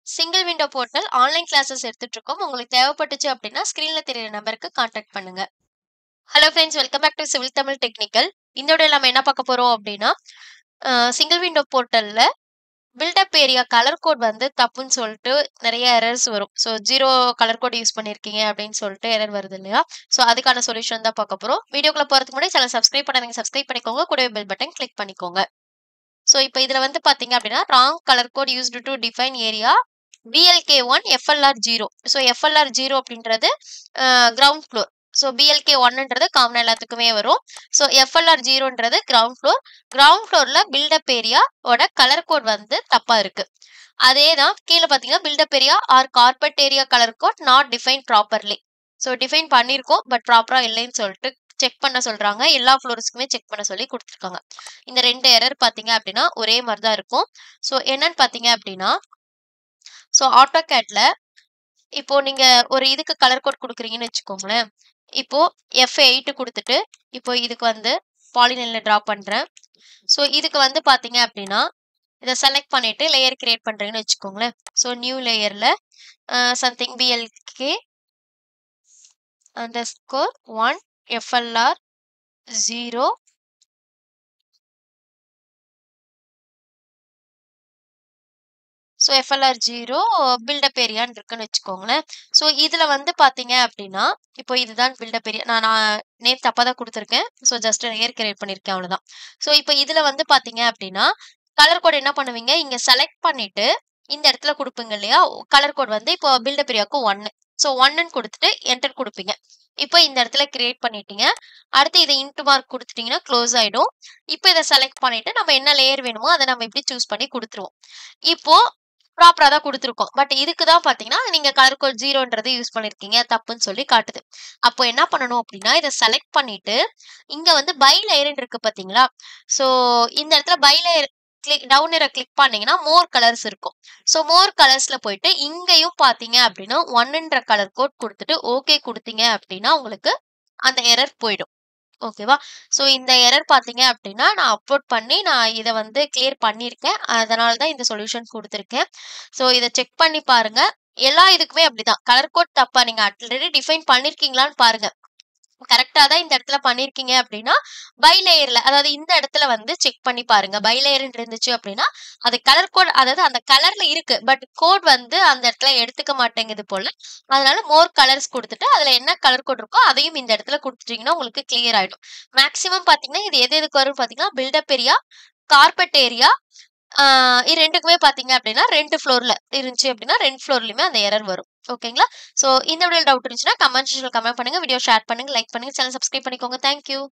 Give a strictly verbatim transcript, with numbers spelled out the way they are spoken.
Single window portal online classes எடுத்துட்டு இருக்கோம். உங்களுக்கு தேவைப்பட்டுச்சு அப்படின்னா ஸ்கிரீன்ல தெரியுற நம்பருக்கு கான்டாக்ட் பண்ணுங்க. Hello friends, welcome back to civil Tamil technical. இந்த வீடியோல நம்ம என்ன பார்க்க போறோம் அப்படின்னா, சிங்கிள் விண்டோ போர்ட்டல்ல பில்டப் ஏரியா கலர் கோட் வந்து தப்புன்னு சொல்லிட்டு நிறைய எரர்ஸ் வரும். So zero colour code use பண்ணியிருக்கீங்க அப்படின்னு சொல்லிட்டு எரர் வருது இல்லையா? ஸோ அதுக்கான சொல்யூஷன் தான் பார்க்க போறோம். வீடியோக்குள்ள போறதுக்கு முன்னாடி சேனல் சப்ஸ்கிரைப் பண்ணாதீங்க, சப்ஸ்கிரைப் பண்ணிக்கோங்க. கூடவே பெல் பட்டன் கிளிக் பண்ணிக்கோங்க. ஸோ இப்போ இதுல வந்து பாத்தீங்க அப்படின்னா, wrong colour code used to define area B L K one F L R zero. So F L R zero அப்படின்றது ground floor. So B L K one-ன்றது காமன் எல்லாத்துக்குமே வரும். ஸோ F L R zero-ன்றது ground floor. கிரவுண்ட் ஃப்ளோர்ல built up area ஓட colour code வந்து தப்பா இருக்கு. அதே தான் கீழே பார்த்தீங்கன்னா, built up area or carpet area colour code not define properly. So define பண்ணியிருக்கோம், பட் ப்ராப்பரா இல்லைன்னு சொல்லிட்டு செக் பண்ண சொல்றாங்க. எல்லா ஃப்ளோர்ஸ்க்குமே செக் பண்ண சொல்லி கொடுத்துருக்காங்க. இந்த ரெண்டு எரர் பார்த்தீங்க அப்படின்னா ஒரே மாதிரி தான் இருக்கும். ஸோ என்னன்னு பார்த்தீங்க அப்படின்னா, ஸோ ஆட்டோகேட்ல இப்போ நீங்க ஒரு இதுக்கு கலர் கோட் கொடுக்குறீங்கன்னு வச்சுக்கோங்களேன். இப்போ F eight கொடுத்துட்டு இப்போ இதுக்கு வந்து பாலிலைன்ல டிரா பண்றேன். ஸோ இதுக்கு வந்து பாத்தீங்க அப்படின்னா, இதை செலக்ட் பண்ணிட்டு லேயர் கிரியேட் பண்றீங்கன்னு வச்சுக்கோங்களேன். ஸோ நியூ லேயர்ல something B L K underscore one F L R zero so F L R zero built up ஏரியான்னு இருக்குன்னு வச்சுக்கோங்களேன். ஸோ இதுல வந்து பாத்தீங்க அப்படின்னா, இப்போ இதுதான் பில்டப் ஏரியா. நான் நான் நேம் தப்பா தான் கொடுத்துருக்கேன். ஸோ ஜஸ்ட் லேயர் கிரியேட் பண்ணிருக்கேன், அவ்வளவுதான். ஸோ இப்போ இதுல வந்து பாத்தீங்க அப்படின்னா, கலர் கோட் என்ன பண்ணுவீங்க, இங்க செலக்ட் பண்ணிட்டு இந்த இடத்துல கொடுப்பீங்க இல்லையா? கலர் கோட் வந்து இப்போ பில்டப் ஏரியாவுக்கு ஒன்னு. ஸோ ஒன்னுன்னு கொடுத்துட்டு என்டர் கொடுப்பீங்க. இப்போ இந்த இடத்துல கிரியேட் பண்ணிட்டீங்க. அடுத்து இதை இன்டு மார்க் கொடுத்துட்டீங்கன்னா க்ளோஸ் ஆயிடும். இப்போ இதை செலக்ட் பண்ணிட்டு நம்ம என்ன லேயர் வேணுமோ அதை நம்ம இப்படி சூஸ் பண்ணி கொடுத்துருவோம். இப்போ ப்ராப்பரா தான் கொடுத்துருக்கோம். பட் இதுக்கு தான் பாத்தீங்கன்னா, நீங்க கலர் கோட் ஜீரோன்றது யூஸ் பண்ணிருக்கீங்க, தப்புன்னு சொல்லி காட்டுது. அப்போ என்ன பண்ணணும் அப்படின்னா, இதை செலக்ட் பண்ணிட்டு இங்க வந்து பை லேயர் இருக்கு பாத்தீங்களா? ஸோ இந்த இடத்துல by layer click down arrow click பண்ணீங்கன்னா மோர் கலர்ஸ் இருக்கும். ஸோ மோர் கலர்ஸ்ல போயிட்டு இங்கேயும் பாத்தீங்க அப்படின்னா ஒன்னுன்ற கலர் கோட் கொடுத்துட்டு ஓகே கொடுத்தீங்க அப்படின்னா உங்களுக்கு அந்த எரர் போயிடும். ஓகேவா? ஸோ இந்த எரர் பாத்தீங்க அப்படின்னா, நான் அப்லோட் பண்ணி நான் இதை வந்து கிளியர் பண்ணியிருக்கேன். அதனால தான் இந்த சொல்யூஷன் கொடுத்துருக்கேன். ஸோ இதை செக் பண்ணி பாருங்க. எல்லா இதுக்குமே அப்படிதான். கலர் கோட் தப்பா நீங்க ஆல்ரெடி டிஃபைன் பண்ணிருக்கீங்களான்னு பாருங்க. கரெக்டா தான் இந்த இடத்துல பண்ணிருக்கீங்க அப்படின்னா, பை லேயர்ல அதாவது இந்த இடத்துல வந்து செக் பண்ணி பாருங்க. பை லேயர் இருந்துச்சு அப்படின்னா, அது கலர் கோட் அதாவது அந்த கலர்ல இருக்கு. பட் கோட் வந்து அந்த இடத்துல எடுத்துக்க மாட்டேங்குது போல. அதனால மோர் கலர்ஸ் கொடுத்துட்டு அதுல என்ன கலர் கோட் இருக்கோ அதையும் இந்த இடத்துல கொடுத்துட்டீங்கன்னா உங்களுக்கு கிளியர் ஆயிடும். மேக்ஸிமம் பாத்தீங்கன்னா இது எது எதுக்கு வரும் பாத்தீங்கன்னா, பில்டப் ஏரியா, கார்பெட் ஏரியா, ஆஹ் இது ரெண்டுக்குமே பாத்தீங்க அப்படின்னா ரெண்டு ஃப்ளோர்ல இருந்துச்சு அப்படின்னா ரெண்டு ஃப்ளோர்லயுமே அந்த எரர் வரும். ஓகேங்களா? சோ இந்த வீடியோ டவுட் இருந்துச்சுன்னா கமெண்ட் செக்ஷன்ல கமெண்ட் பண்ணுங்க, வீடியோ ஷேர் பண்ணுங்க, லைக் பண்ணுங்க, சேனல் சப்ஸ்கிரைப் பண்ணிக்கோங்க. தேங்க்யூ.